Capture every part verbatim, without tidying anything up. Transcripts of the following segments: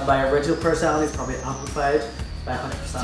but my original personality is probably amplified by one hundred percent.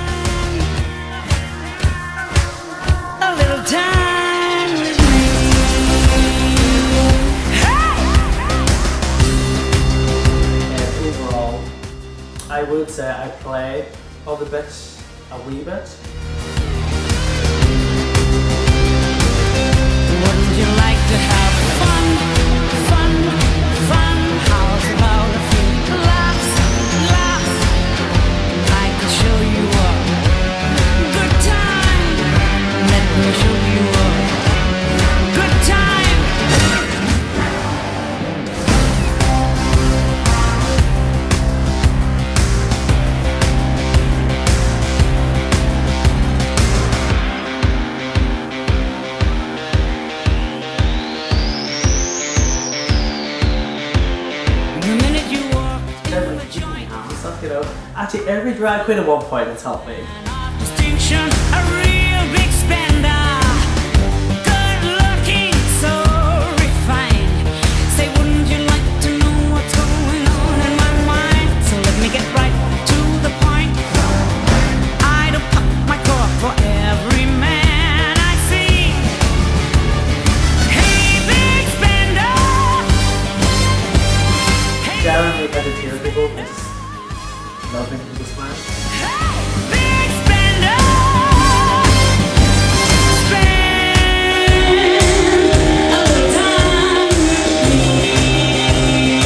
A little time with me. And overall, I would say I play all the bits a wee bit. Wouldn't you like to have fun, fun, fun? How's about a few laughs, laughs? I could show you a good time. Let me show you a good time. You know, actually every drag queen at one point has helped me. Distinction, a real big spender. Good looking, so refined. Say, wouldn't you like to know what's going on in my mind? So let me get right to the point. I don't pop my cork for every man I see. Hey, big spender. Hey, Generally, I do tear people. I just love making people smile. big spender. Spend a little time with me.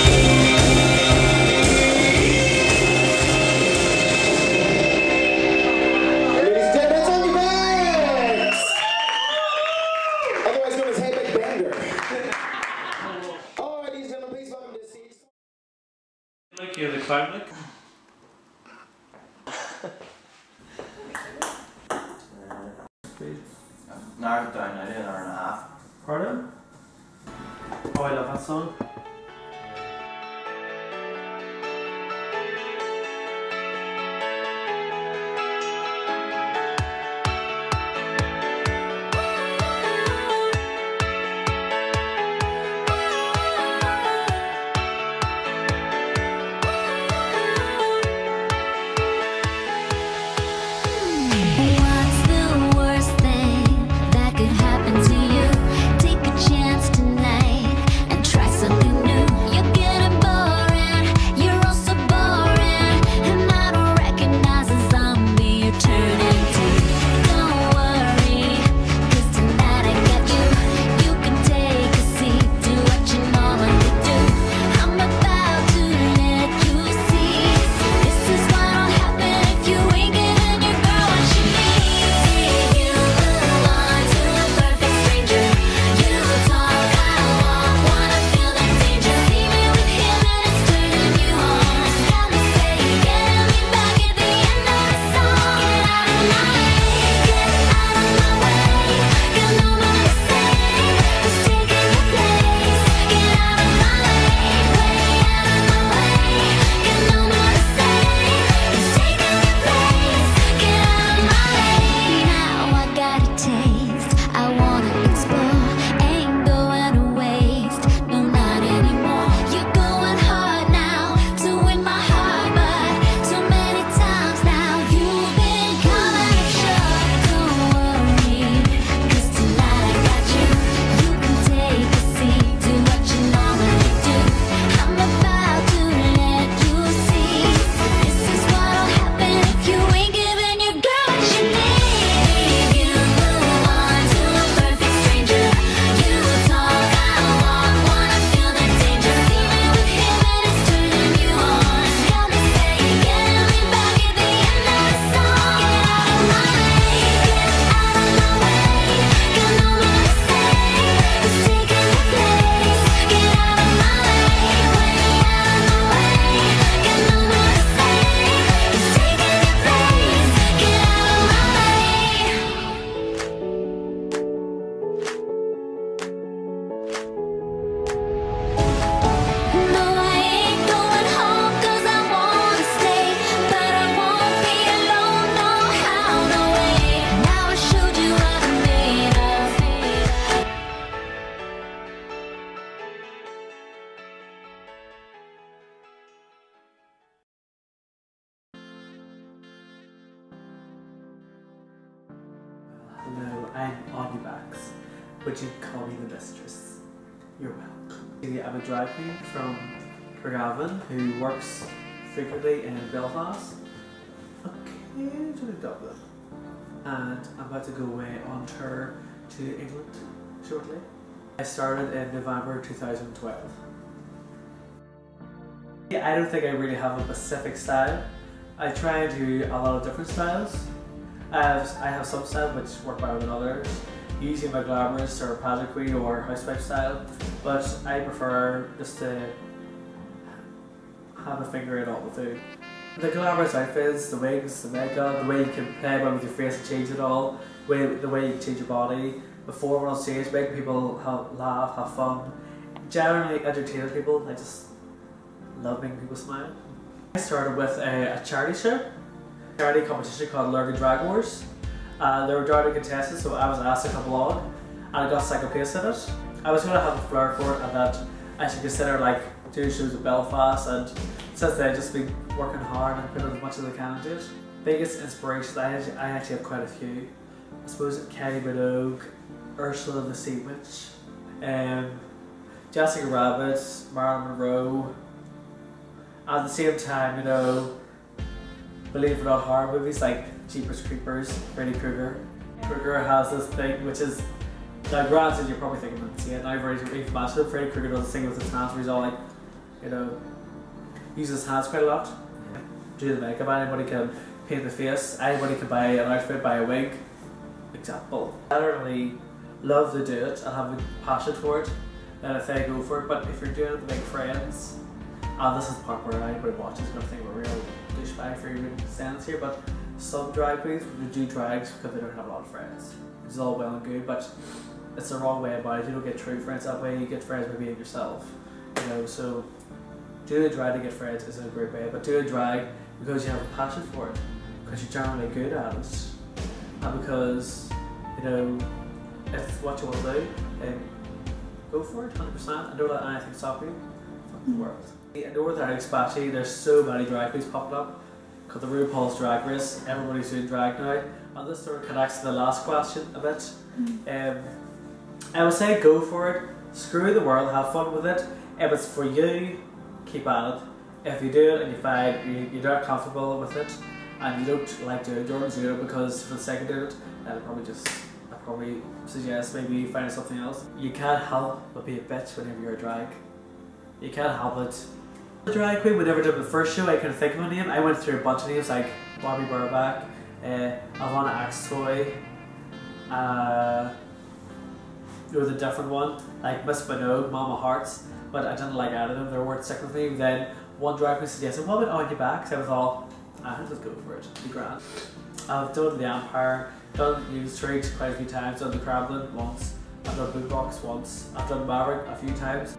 Ladies and gentlemen, it's on your backs! Otherwise known as Hey Big Bender. Alright, ladies and gentlemen, please welcome to the seats. Like you're the clown look. Narrowed it down now to an hour and a half. Pardon? Oh, I love that song. What's the worst thing that could happen to you? Take a chance tonight and try something I'm on your backs, but you call me the mistress. You're welcome. I'm a drag queen from Gavin who works frequently in Belfast, occasionally Dublin, and I'm about to go away on tour to England shortly. I started in November two thousand twelve. I don't think I really have a specific style. I try and do a lot of different styles. I have, I have some styles which work better than others, usually my glamorous or pageant queen or housewife style, but I prefer just to have a finger in all the food. The glamorous outfits, the wigs, the makeup, the way you can play around with your face and change it all, the way, the way you can change your body, perform on stage, make people have, laugh, have fun, generally entertain people. I just love making people smile. I started with a, a charity show, a charity competition called Lurgan Drag Wars. Uh, there were drag contestants, so I was asked to come along, and I got second place in it. I was going to have a flair for it, and that I should consider like doing shows in Belfast, and since then I've just been working hard and putting as much as I can into it. Biggest inspirations, I actually, I actually have quite a few. I suppose Kylie Minogue, Ursula the Sea Witch, um, Jessica Rabbit, Marilyn Monroe. At the same time, you know, believe it or not, horror movies like Jeepers Creepers, Freddy Krueger. Krueger has this thing which is, now granted you're probably thinking of it, now I've already imagined it. Freddy Krueger does this thing with his hands where he's all like, you know, uses his hands quite a lot. Do the makeup, anybody can paint the face, anybody can buy an outfit, buy a wig, example. I don't really love to do it and have a passion for it, then I say go for it, but if you're doing it to make friends, and this is the part where anybody watches is going to think we're real douchebag for even saying this here, but some drag queens would do drags because they don't have a lot of friends. It's all well and good, but it's the wrong way about it. You don't get true friends that way, you get friends by being yourself. You know, so doing a drag to get friends isn't a great way, but do a drag because you have a passion for it, because you're generally good at it, and because, you know, if it's what you want to do, then go for it, one hundred percent, and don't let anything stop you. Fuck the world. In Northern Ireland especially, there's so many drag queens popping up, because the RuPaul's Drag Race, everybody's doing drag now, and this sort of connects to the last question a bit. Um, I would say go for it, screw the world, have fun with it. If it's for you, keep at it. If you do it and you find you, you're not comfortable with it and you don't like doing it, don't do it because for the sake of doing it, then I'd probably just, I'd probably suggest maybe finding something else. You can't help but be a bitch whenever you're a drag. You can't help it. The drag queen, whenever I did the first show, I couldn't think of a name. I went through a bunch of names like Bobby Burback, uh, Alana Axtoy, uh, there was a different one, like Miss Minogue, Mama Hearts, but I didn't like any of them, they weren't sticking with me. Then one drag queen suggested, what about On Your Back? So I was all, ah, let's go for it, it'll be grand. I've done the Empire, done New Street quite a few times, done the Kremlin once, I've done Bootbox once, I've done Maverick a few times.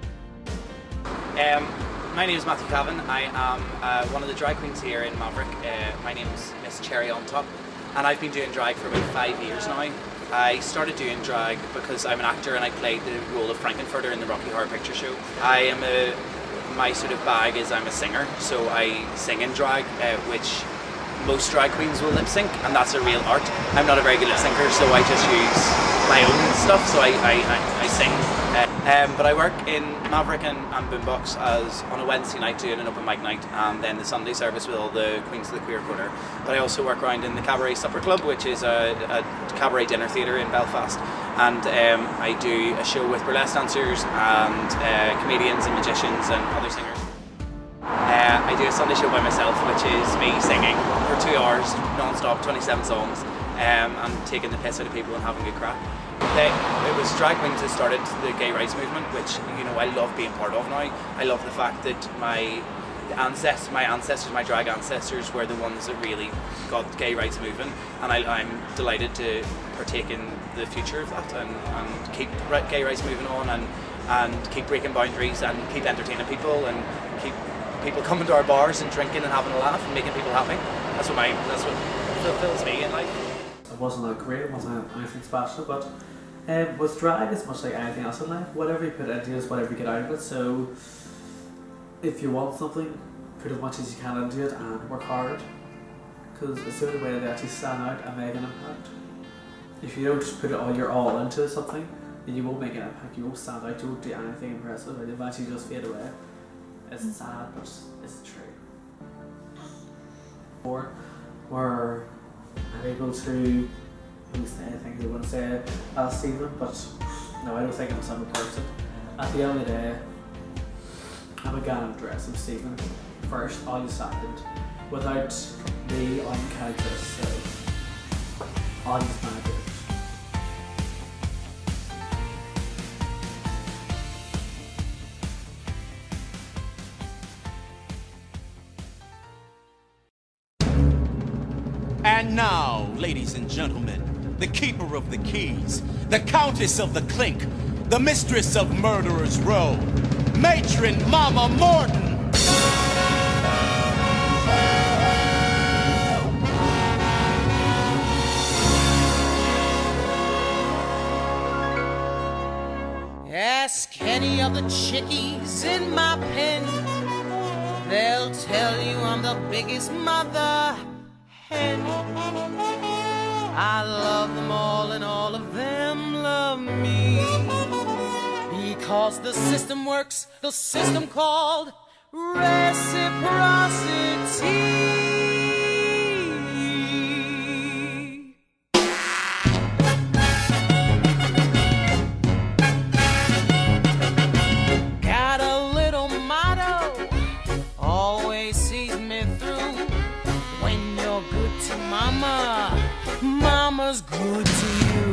Um, my name is Matthew Cavan. I am uh, one of the drag queens here in Maverick. Uh, my name is Miss Cherry on Top, and I've been doing drag for about five years now. I started doing drag because I'm an actor and I played the role of Frankenfurter in the Rocky Horror Picture Show. I am a, my sort of bag is I'm a singer, so I sing in drag, uh, which most drag queens will lip sync, and that's a real art. I'm not a very good lip syncer, so I just use my own stuff, so I, I, I, I sing. Uh, um, but I work in Maverick and, and Boombox as on a Wednesday night doing an open mic night, and then the Sunday service with all the Queens of the Queer Quarter. But I also work around in the Cabaret Supper Club, which is a, a cabaret dinner theatre in Belfast, and um, I do a show with burlesque dancers and uh, comedians and magicians and other singers. Uh, I do a Sunday show by myself, which is me singing for two hours non-stop, twenty-seven songs, um, and taking the piss out of people and having a good crack. They, it was drag queens that started the gay rights movement, which, you know, I love being part of now. I love the fact that my ancestors, my ancestors, my drag ancestors were the ones that really got gay rights moving, and I, I'm delighted to partake in the future of that and, and keep gay rights moving on, and, and keep breaking boundaries and keep entertaining people and keep people coming to our bars and drinking and having a laugh and making people happy. That's what my, that's what fulfills me in life. It wasn't that great, it wasn't anything special, but um, with drag it's much like anything else in life. Whatever you put into it is whatever you get out of it, so if you want something, put as much as you can into it and work hard, because it's the only way they actually stand out and make an impact. if you don't just put it all your all into something, then you won't make an impact. You won't stand out. You won't do anything impressive, and eventually just fade away. It's sad, but it's true. Or where I'm able to say things I wouldn't say last season, but no, I don't think I'm a simple person. At the end of the day, I'm a guy in a dress. I'm Stephen first, I'll second. Without me, I can't exist, so I'll just manage it. And now, ladies and gentlemen, the keeper of the keys, the countess of the clink, the mistress of Murderers Row, matron Mama Morton. Ask any of the chickies in my pen, they'll tell you I'm the biggest mother hen. I love them all and all of them love me, because the system works, the system called reciprocity. Got a little motto, always sees me through. When you're good to mama, mama's good to you.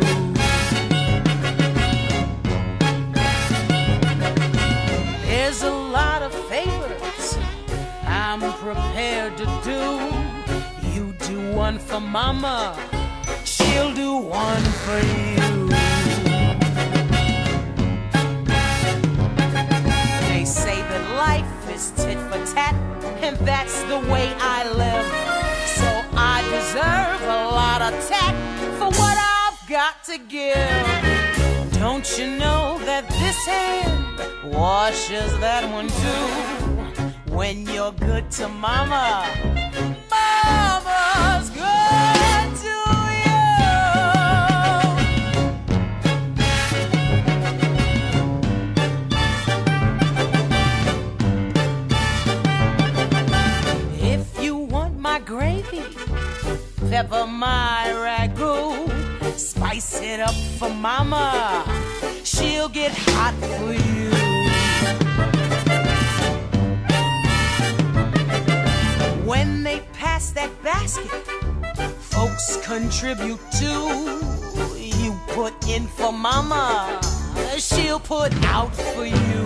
There's a lot of favors I'm prepared to do. You do one for mama, she'll do one for you. They say that life is tit for tat, and that's the way I live. So I deserve a lot of tact for what I've got to give. Don't you know that this hand washes that one too? When you're good to mama, mama's good to you. If you want my gravy, pepper my ragu, spice it up for mama, she'll get hot for you. When they pass that basket, folks contribute too. You put in for mama, she'll put out for you.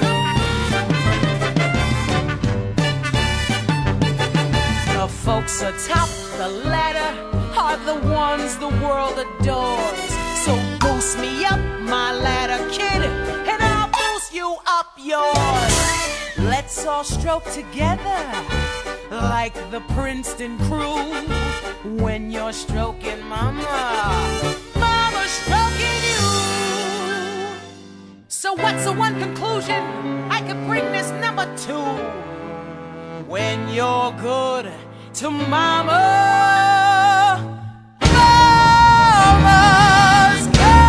The folks atop the ladder are the ones the world adores. So boost me up my ladder, kid, and I'll boost you up yours. Let's all stroke together like the Princeton crew. When you're stroking mama, mama's stroking you. So what's the one conclusion I could bring this number to? When you're good to mama, mama's good to you.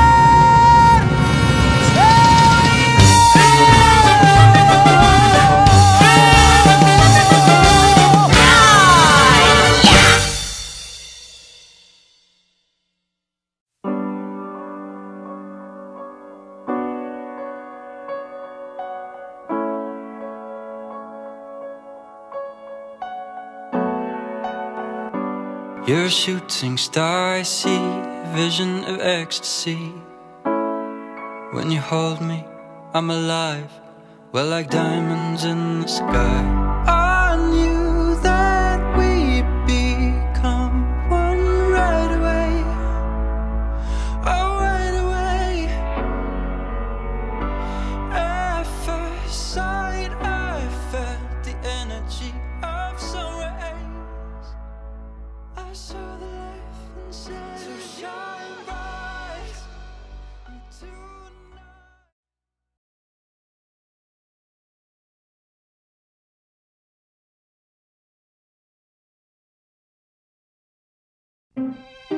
You're a shooting star, I see a vision of ecstasy. When you hold me, I'm alive. We're like diamonds in the sky. I knew that we'd become one right away. Oh, right away. At first sight, I felt the energy of sun rays. I saw the life inside to shine bright tonight.